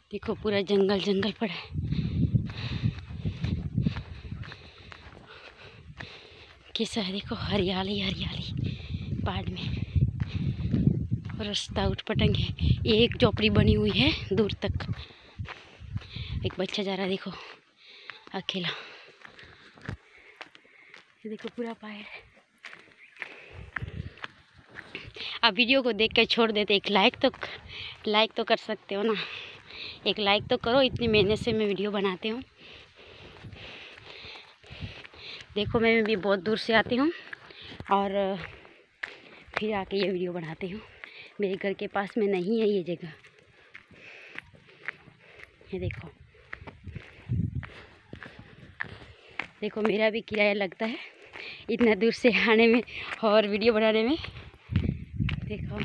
देखो पूरा जंगल जंगल पड़ा है। कैसा है देखो, हरियाली हरियाली पहाड़ में। रास्ता उठ पटंग है, एक झोपड़ी बनी हुई है दूर तक। एक बच्चा जा रहा है देखो अकेला। ये देखो पूरा पहाड़। आप वीडियो को देख कर छोड़ देते, एक लाइक तो कर सकते हो ना। एक लाइक तो करो, इतनी मेहनत से मैं वीडियो बनाती हूँ। देखो मैं भी बहुत दूर से आती हूँ और फिर आके ये वीडियो बनाती हूँ। मेरे घर के पास में नहीं है ये जगह। ये देखो, देखो मेरा भी किराया लगता है इतना दूर से आने में और वीडियो बनाने में। देखो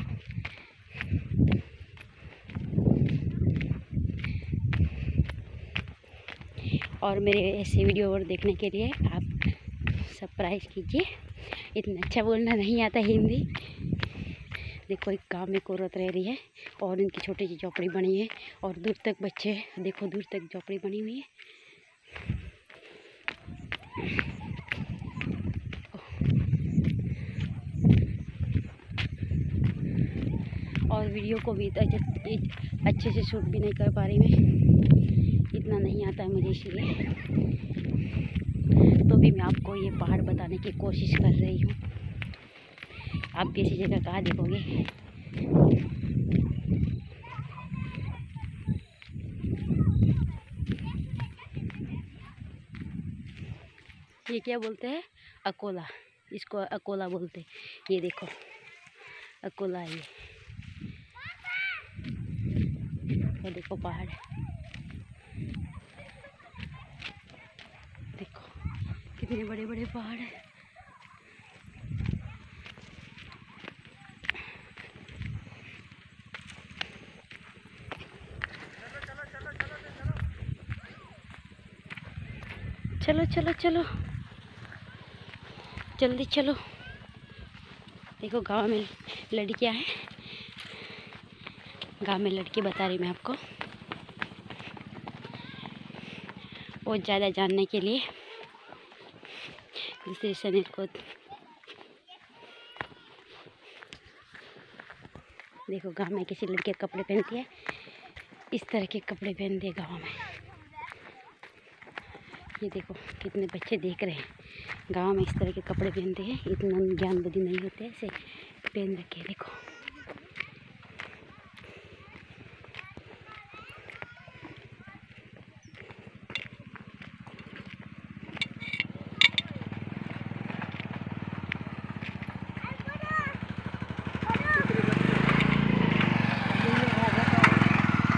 और मेरे ऐसे वीडियो और देखने के लिए आप सब्सक्राइब कीजिए। इतना अच्छा बोलना नहीं आता हिंदी। देखो एक गाँव में एक औरत रह रही है और इनकी छोटी सी झोपड़ी बनी है और दूर तक बच्चे, देखो दूर तक झोपड़ी बनी हुई है। और वीडियो को भी अच्छे से शूट भी नहीं कर पा रही मैं, इतना नहीं आता है मुझे, इसलिए तो भी मैं आपको ये पहाड़ बताने की कोशिश कर रही हूँ। आप किसी जगह कहाँ देखोगे। ये क्या बोलते हैं, अकोला, इसको अकोला बोलते हैं। ये देखो अकोला है ये देखो पहाड़, देखो कितने बड़े बड़े पहाड़ हैं। चलो चलो चलो जल्दी चलो। देखो गांव में लड़कियां हैं, गांव में लड़की बता रही मैं आपको। और ज़्यादा जानने के लिए दूसरे चैनल को देखो। गांव में किसी लड़के कपड़े पहनती है, इस तरह के कपड़े पहनते हैं गांव में। ये देखो कितने बच्चे देख रहे हैं, गांव में इस तरह के कपड़े पहनते हैं। इतना ज्ञान बुद्धि नहीं होते, ऐसे पहन रखे। देखो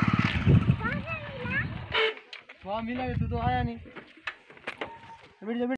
वहाँ मिला, तू तो आया नहीं।